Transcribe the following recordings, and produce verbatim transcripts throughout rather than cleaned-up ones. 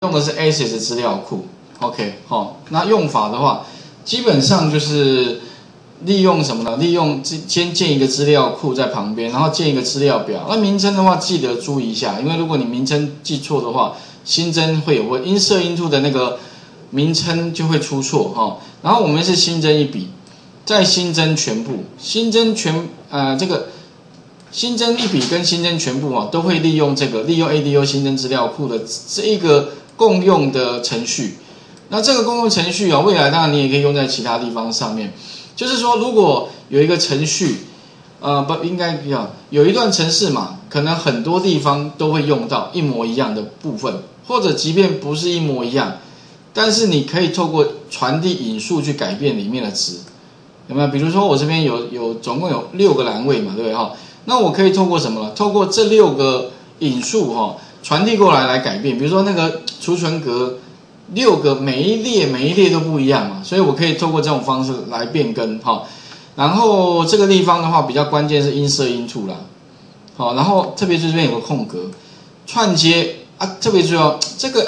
用的是 Access 资料库 ，OK， 好、哦，那用法的话，基本上就是利用什么呢？利用先建一个资料库在旁边，然后建一个资料表。那名称的话，记得注意一下，因为如果你名称记错的话，新增会有会 insert into 的那个名称就会出错哈、哦。然后我们是新增一笔，再新增全部，新增全呃这个。新增一笔跟新增全部啊，都会利用这个利用 A D O 新增资料库的这一个共用的程序。那这个共用程序啊，未来当然你也可以用在其他地方上面。就是说，如果有一个程序，呃，不应该比较有一段程式嘛，可能很多地方都会用到一模一样的部分，或者即便不是一模一样，但是你可以透过传递引数去改变里面的值，有没有？比如说我这边有有总共有六个栏位嘛，对不对哈？那我可以透过什么呢？透过这六个引数哈、哦、传递过来来改变。比如说那个储存格六个，每一列每一列都不一样嘛，所以我可以透过这种方式来变更哈、哦。然后这个地方的话比较关键是 insert into 啦，好、哦，然后特别是这边有个空格串接啊，特别注意哦，这个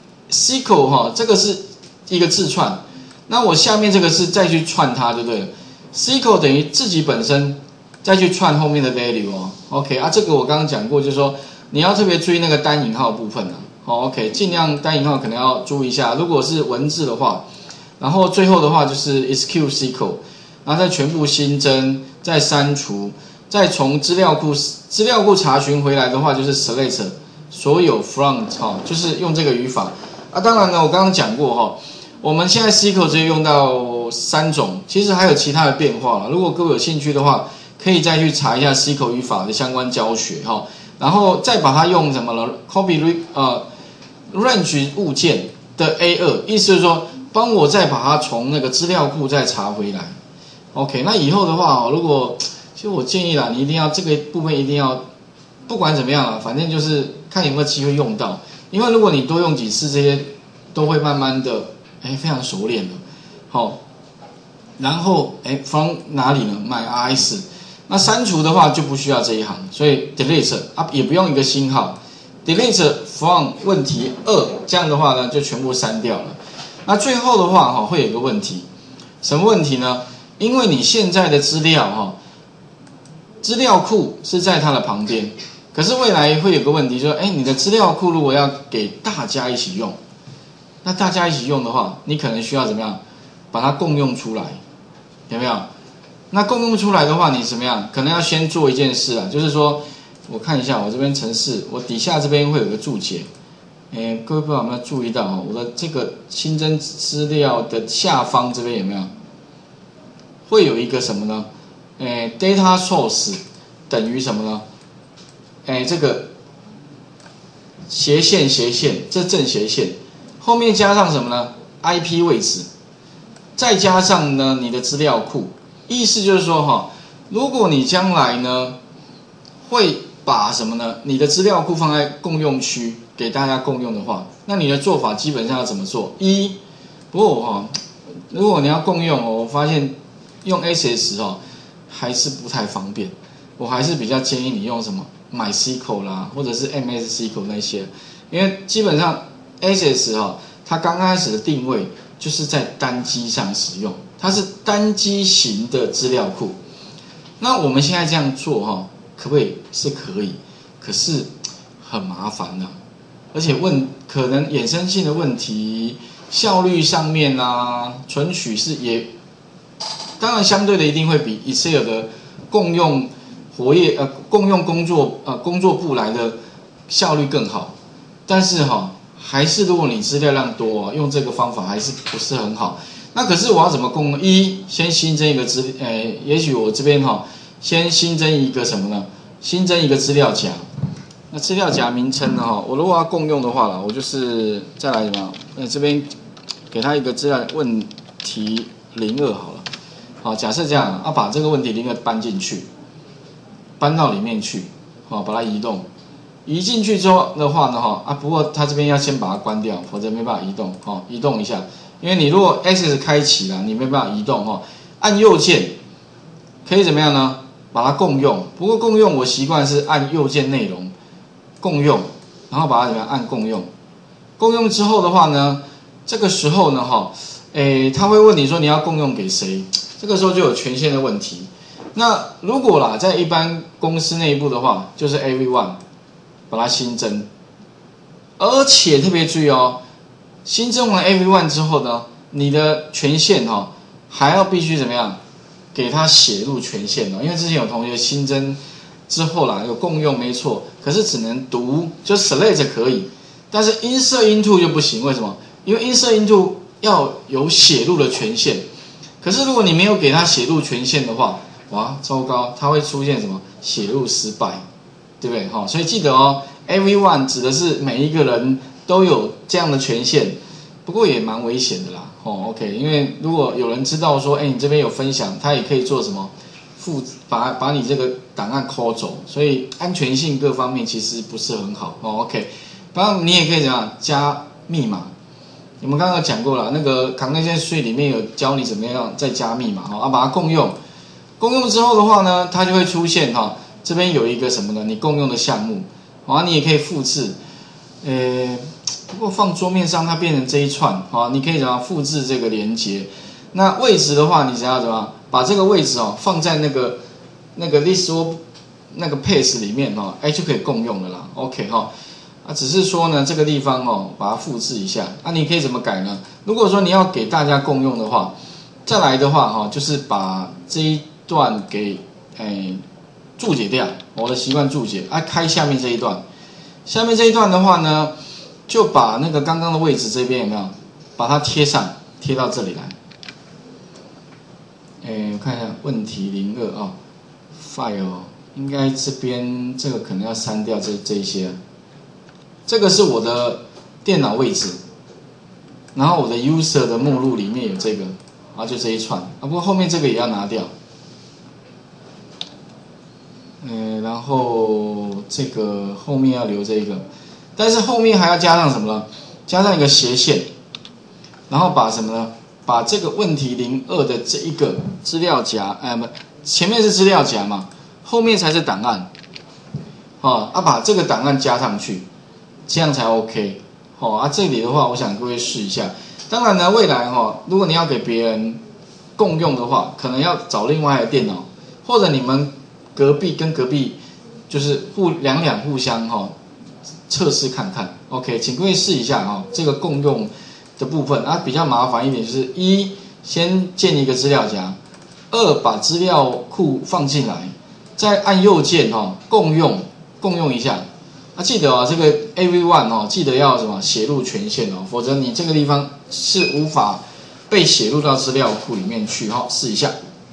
S Q L 哈、哦，这个是一个字串，那我下面这个是再去串它就对了。S Q L 等于自己本身。再去串后面的 value 哦 ，OK 啊，这个我刚刚讲过，就是说你要特别注意那个单引号部分啊，好 ，OK， 尽量单引号可能要注意一下，如果是文字的话，然后最后的话就是 execute S Q L， 然后再全部新增，再删除，再从资料库资料库查询回来的话就是 select 所有 from 哈、哦，就是用这个语法啊。当然呢，我刚刚讲过哈、哦，我们现在 S Q L 只有用到三种，其实还有其他的变化了。如果各位有兴趣的话，可以再去查一下 S Q L 语法的相关教学哈、哦，然后再把它用什么呢 ？copy 呃 range 物件的 A 二， 意思是说帮我再把它从那个资料库再查回来。OK， 那以后的话哦，如果其实我建议啦，你一定要这个部分一定要，不管怎么样啦，反正就是看有没有机会用到，因为如果你多用几次，这些都会慢慢的哎非常熟练的，好、哦，然后哎 from 哪里呢 ？my R S。那删除的话就不需要这一行，所以 delete 啊也不用一个星号 ，delete from 问题二，这样的话呢就全部删掉了。那最后的话哈会有一个问题，什么问题呢？因为你现在的资料哈，资料库是在它的旁边，可是未来会有个问题，就是哎你的资料库如果要给大家一起用，那大家一起用的话，你可能需要怎么样把它共用出来，有没有？那共用出来的话，你怎么样？可能要先做一件事啊，就是说，我看一下我这边程式，我底下这边会有个注解，诶，各位不知道有没有注意到哈，我的这个新增资料的下方这边有没有？会有一个什么呢？诶 ，data source 等于什么呢？诶，这个斜线斜线，这正斜线，后面加上什么呢 ？I P 位置，再加上呢你的资料库。意思就是说哈，如果你将来呢会把什么呢？你的资料库放在共用区给大家共用的话，那你的做法基本上要怎么做？一，不过哈，如果你要共用哦，我发现用 Access 哦还是不太方便，我还是比较建议你用什么 MySQL 啦，或者是 M S S Q L 那些，因为基本上 Access 哈，它刚开始的定位就是在单机上使用。它是单机型的资料库，那我们现在这样做哈，可不可以？是可以，可是很麻烦呐、啊，而且问可能衍生性的问题，效率上面啊，存取是也，当然相对的一定会比 Excel 的共用活页呃共用工作呃工作簿来的效率更好，但是哈，还是如果你资料量多，用这个方法还是不是很好。那可是我要怎么共用？一，先新增一个资，诶，也许我这边哈、哦，先新增一个什么呢？新增一个资料夹。那资料夹名称呢？哈，我如果要共用的话啦，我就是再来什么？呃，这边给他一个资料问题零二好了。好，假设这样，啊，把这个问题零二搬进去，搬到里面去，好，把它移动。移进去之后的话呢，哈啊，不过它这边要先把它关掉，否则没办法移动。哈，移动一下。因为你如果 Access 开启了，你没办法移动哈。按右键可以怎么样呢？把它共用。不过共用我习惯是按右键内容共用，然后把它怎么样按共用。 共用之后的话呢，这个时候呢，哈，诶，他会问你说你要共用给谁？这个时候就有权限的问题。那如果啦，在一般公司内部的话，就是 everyone 把它新增，而且特别注意哦，新增完 everyone 之后呢，你的权限哈还要必须怎么样？给他写入权限哦，因为之前有同学新增之后啦，有共用没错，可是只能读，就 select 可以，但是 insert into 就不行，为什么？因为 insert into 要有写入的权限，可是如果你没有给他写入权限的话，哇，糟糕，它会出现什么？写入失败，对不对？哈，所以记得哦 ，everyone 指的是每一个人都有这样的权限，不过也蛮危险的啦。哦 ，OK， 因为如果有人知道说，哎，你这边有分享，他也可以做什么复把把你这个档案抠走，所以安全性各方面其实不是很好。哦 ，OK， 当然你也可以怎样加密码。我们刚刚讲过了，那个 Connection Suite 里面有教你怎么样再加密码，哈，啊，把它共用。共用之后的话呢，它就会出现哈，这边有一个什么呢？你共用的项目，啊，你也可以复制，呃，不过放桌面上它变成这一串，啊，你可以怎么复制这个连接？那位置的话，你只要怎么把这个位置哦放在那个那个 list 那个 path 里面哦，哎就可以共用了啦。OK 哈，啊，只是说呢这个地方哦把它复制一下，那、啊、你可以怎么改呢？如果说你要给大家共用的话，再来的话哈，就是把这一段给诶注解掉，我的习惯注解啊，开下面这一段，下面这一段的话呢，就把那个刚刚的位置这边有没有把它贴上，贴到这里来。诶，我看一下问题零二啊 ，file 应该这边这个可能要删掉这这一些，这个是我的电脑位置，然后我的 user 的目录里面有这个，啊就这一串啊，不过后面这个也要拿掉。嗯，然后这个后面要留这个，但是后面还要加上什么呢？加上一个斜线，然后把什么呢？把这个问题零二的这一个资料夹，哎不，前面是资料夹嘛，后面才是档案，哦，啊把这个档案加上去，这样才 OK， 哦啊这里的话，我想各位试一下。当然呢，未来哈、哦，如果你要给别人共用的话，可能要找另外一台电脑，或者你们隔壁跟隔壁就是互两两互相哈、哦、测试看看 ，OK， 请各位试一下哈、哦，这个共用的部分啊比较麻烦一点，就是一先建一个资料夹，二把资料库放进来，再按右键哈、哦、共用共用一下。啊，记得哦，这个 everyone 哦，记得要什么写入权限哦，否则你这个地方是无法被写入到资料库里面去哈、哦。试一下。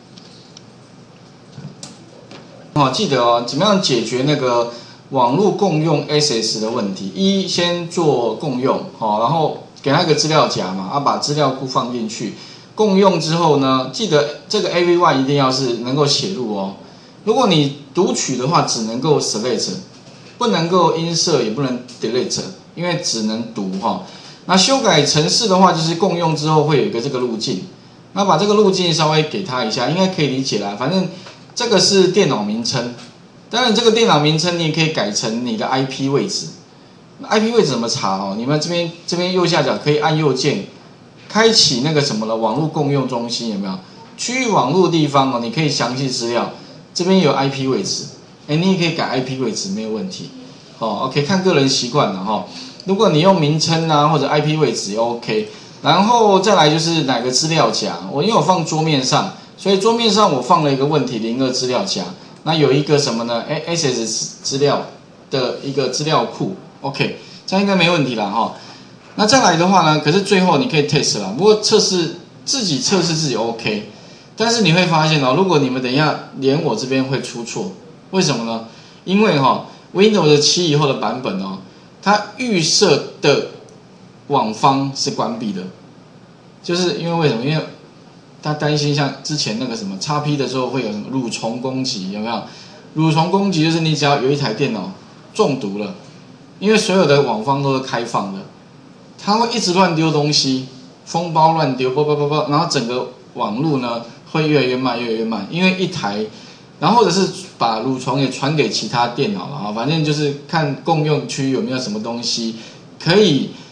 好，记得哦，怎么样解决那个网络共用 access 的问题？一，先做共用，好，然后给它一个资料夹嘛，啊，把资料库放进去。共用之后呢，记得这个 everyone 一定要是能够写入哦。如果你读取的话，只能够 select， 不能够 insert， 也不能 delete， 因为只能读哈。那修改程式的话，就是共用之后会有一个这个路径，那把这个路径稍微给它一下，应该可以理解啦，反正。这个是电脑名称，当然这个电脑名称你也可以改成你的 I P 位置。I P 位置怎么查哦？你们这边这边右下角可以按右键，开启那个什么了网络共用中心有没有？区域网络的地方哦，你可以详细资料，这边有 I P 位置，哎，你也可以改 I P 位置没有问题。哦 ，OK， 看个人习惯了哈、哦。如果你用名称啊或者 I P 位置也 OK， 然后再来就是哪个资料夹，我因为我放桌面上。所以桌面上我放了一个问题零二资料夹，那有一个什么呢 ？Access 资料的一个资料库 ，OK， 这样应该没问题了哈。那再来的话呢，可是最后你可以 test 啦，不过测试自己测试自己 OK， 但是你会发现哦，如果你们等一下连我这边会出错，为什么呢？因为哈 Windows 七以后的版本哦，它预设的网方是关闭的，就是因为为什么？因为他担心像之前那个什么 X P 的时候会有什么蠕虫攻击，有没有？蠕虫攻击就是你只要有一台电脑中毒了，因为所有的网方都是开放的，它会一直乱丢东西，封包乱丢，啵啵啵啵，然后整个网络呢会越来越慢，越来越慢，因为一台，然后或者是把蠕虫也传给其他电脑了啊，反正就是看共用区有没有什么东西可以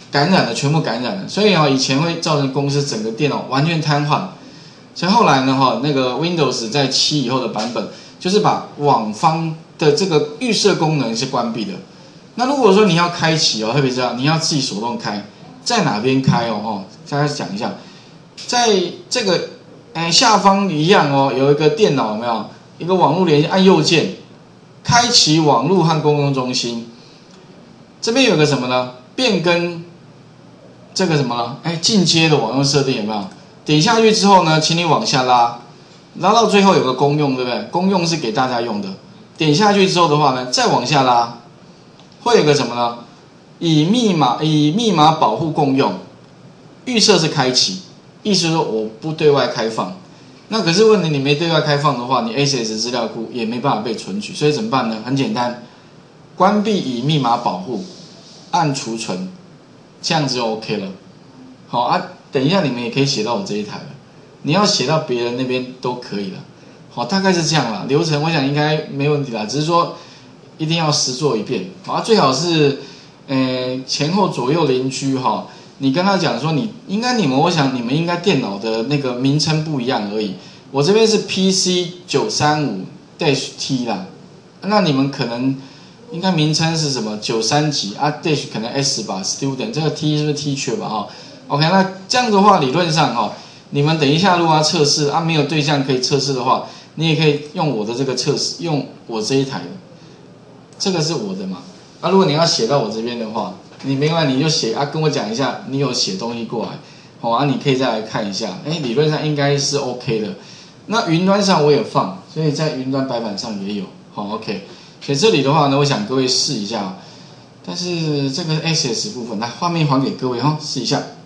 感染了，全部感染了，所以啊、哦，以前会造成公司整个电脑完全瘫痪。所以后来呢，哈，那个 Windows 在七以后的版本，就是把网方的这个预设功能是关闭的。那如果说你要开启哦，特别是你要自己手动开，在哪边开哦？哦，大家讲一下，在这个哎下方一样哦，有一个电脑有没有？一个网络连接，按右键，开启网络和公共中心。这边有个什么呢？变更这个什么呢？哎，进阶的网络设定有没有？点下去之后呢，请你往下拉，拉到最后有个公用，对不对？公用是给大家用的。点下去之后的话呢，再往下拉，会有个什么呢？以密码以密码保护共用，预设是开启，意思说我不对外开放。那可是问题，你没对外开放的话，你 A C S 资料库也没办法被存取，所以怎么办呢？很简单，关闭以密码保护，按储存，这样子就 OK 了。好啊。等一下，你们也可以写到我这一台了。你要写到别人那边都可以了。好，大概是这样啦。流程我想应该没问题啦，只是说一定要实做一遍。好啊，最好是呃前后左右邻居哈，你跟他讲说你应该你们，我想你们应该电脑的那个名称不一样而已。我这边是 P C 九三五 T 啦，那你们可能应该名称是什么九三几啊 Dash 可能 S 吧 Student 这个 T 是不是 Teacher 吧哈？ OK， 那这样的话，理论上哈、哦，你们等一下如果要测试啊，没有对象可以测试的话，你也可以用我的这个测试，用我这一台的，这个是我的嘛。啊，如果你要写到我这边的话，你没关系，你就写啊，跟我讲一下你有写东西过来，好啊，你可以再来看一下，哎，理论上应该是 OK 的。那云端上我也放，所以在云端白板上也有，好 OK。所以这里的话呢，我想各位试一下，但是这个 Access 部分，来画面还给各位哈，试一下。